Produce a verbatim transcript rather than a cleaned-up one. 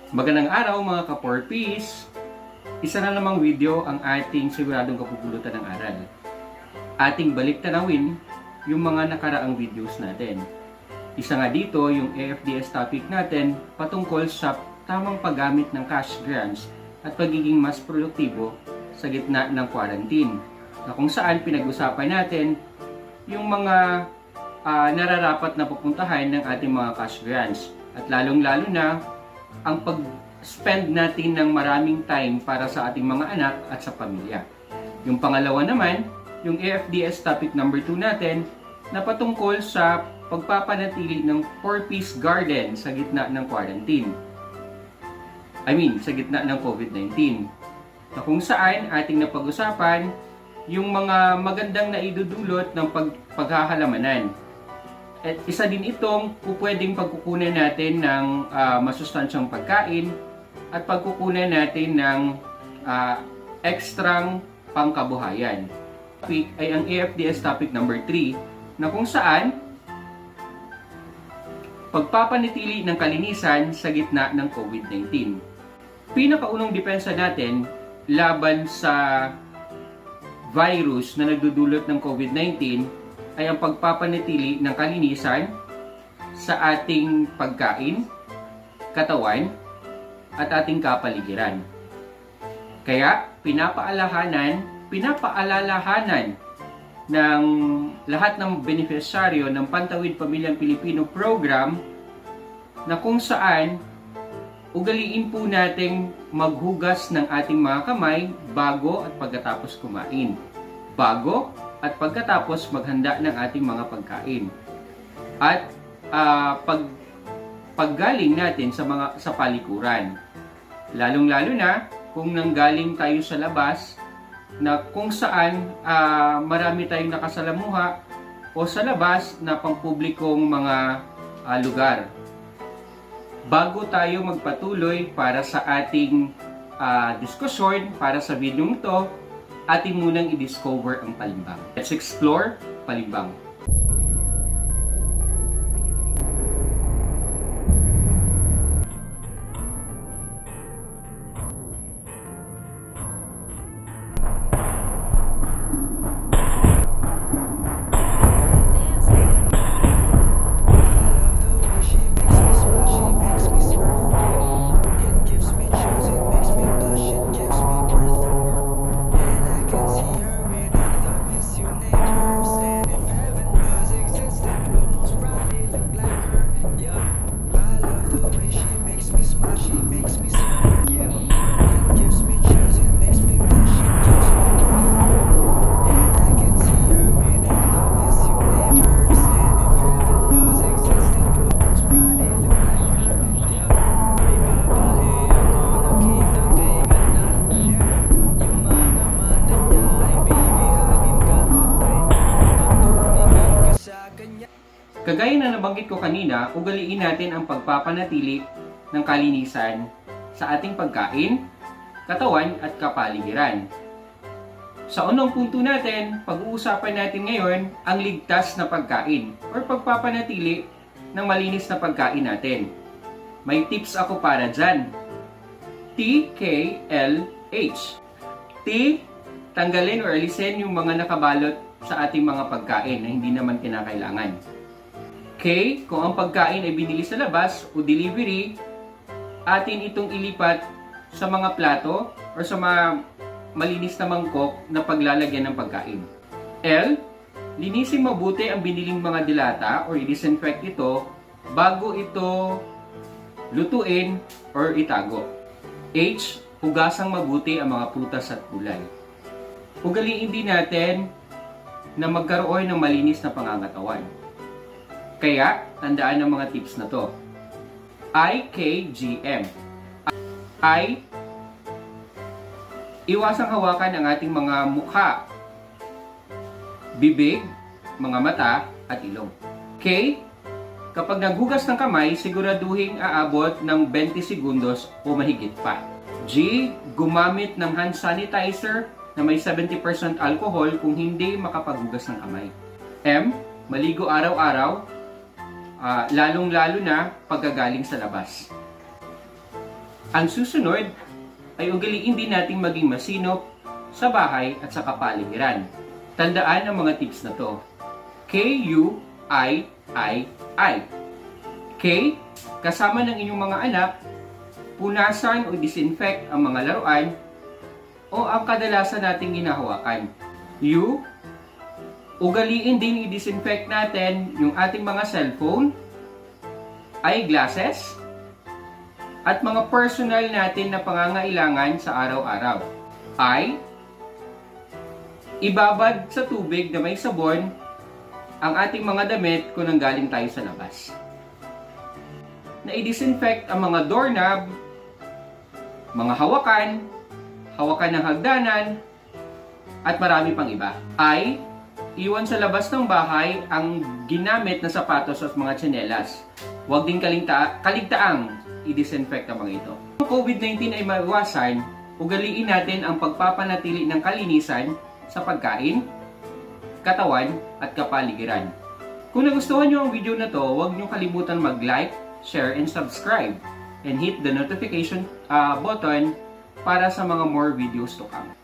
Magandang araw mga ka-porpies! Isa na namang video ang ating siguradong kapupulutan ng aral. Ating balik tanawin yung mga nakaraang videos natin. Isa nga dito yung A F D S topic natin patungkol sa tamang paggamit ng cash grants at pagiging mas produktibo sa gitna ng quarantine. Na kung saan pinag-usapan natin yung mga uh, nararapat na pupuntahan ng ating mga cash grants. At lalong-lalo na ang pag-spend natin ng maraming time para sa ating mga anak at sa pamilya. Yung pangalawa naman, yung A F D S topic number two natin na patungkol sa pagpapanatili ng four-piece garden sa gitna ng quarantine. I mean, sa gitna ng COVID nineteen. Na kung saan ating napag-usapan yung mga magandang naidudulot ng pag paghahalamanan. At isa din itong pupwedeng pagkukunan natin ng uh, masustansyang pagkain at pagkukunan natin ng uh, ekstrang pangkabuhayan. Topic ay ang A F D S topic number three na kung saan pagpapanatili ng kalinisan sa gitna ng COVID nineteen. Pinakaunang depensa natin laban sa virus na nagdudulot ng COVID nineteen ay ang pagpapanatili ng kalinisan sa ating pagkain, katawan, at ating kapaligiran. Kaya, pinapaalahanan, pinapaalalahanan ng lahat ng beneficiaryo ng Pantawid Pamilyang Pilipino program na kung saan ugaliin po nating maghugas ng ating mga kamay bago at pagkatapos kumain. Bago at pagkatapos maghanda ng ating mga pagkain. At uh, pag paggaling natin sa mga sa palikuran. Lalong-lalo na kung nanggaling tayo sa labas na kung saan uh, marami tayong nakasalamuha o sa labas na pangpublikong mga uh, lugar. Bago tayo magpatuloy para sa ating uh, diskusyon para sa video ito, atin munang i-discover ang palimbang. Let's explore palimbang. Kagaya na nabanggit ko kanina, ugaliin natin ang pagpapanatili ng kalinisan sa ating pagkain, katawan at kapaligiran. Sa unang punto natin, pag-uusapan natin ngayon ang ligtas na pagkain o pagpapanatili ng malinis na pagkain natin. May tips ako para dyan. T K L H. T, tanggalin o alisin yung mga nakabalot sa ating mga pagkain na hindi naman kinakailangan. K, kung ang pagkain ay binili sa labas o delivery, atin itong ilipat sa mga plato o sa mga malinis na mangkok na paglalagyan ng pagkain. L, linisin mabuti ang biniling mga dilata o i-disinfect ito bago ito lutuin or itago. H, hugasang mabuti ang mga prutas at gulay. Ugaliin din natin na magkaroon ng malinis na pangangatawan. Kaya, tandaan ang mga tips na to. I K G M. I, iwasang hawakan ang ating mga mukha, bibig, mga mata, at ilong. K, kapag naghugas ng kamay, siguraduhin aabot ng twenty segundos o mahigit pa. G, gumamit ng hand sanitizer na may seventy percent alcohol kung hindi makapaghugas ng kamay. M, maligo araw-araw, uh, lalong-lalo na pagkagaling sa labas. Ang susunod ay ugaliin din nating maging masinop sa bahay at sa kapaligiran. Tandaan ang mga tips na to. K U I I I. K. Kasama ng inyong mga anak, punasan o disinfect ang mga laruan o ang kadalasan nating ginahawakan. U. Ugaliin din i-disinfect natin yung ating mga cellphone, eyeglasses, at mga personal natin na pangangailangan sa araw-araw. I. Ibabad sa tubig na may sabon ang ating mga damit kung nanggaling tayo sa labas. Na i-disinfect ang mga doorknob, mga hawakan, hawakan ng hagdanan, at marami pang iba. I. Iwan sa labas ng bahay ang ginamit na sapatos at mga tsinelas. Huwag din kaligta kaligtaang i-disinfect ang mga ito. Kung COVID nineteen ay maiwasan, ugaliin natin ang pagpapanatili ng kalinisan sa pagkain, katawan, at kapaligiran. Kung nagustuhan nyo ang video na to, huwag nyo kalimutan mag-like, share, and subscribe. And hit the notification uh, button para sa mga more videos to come.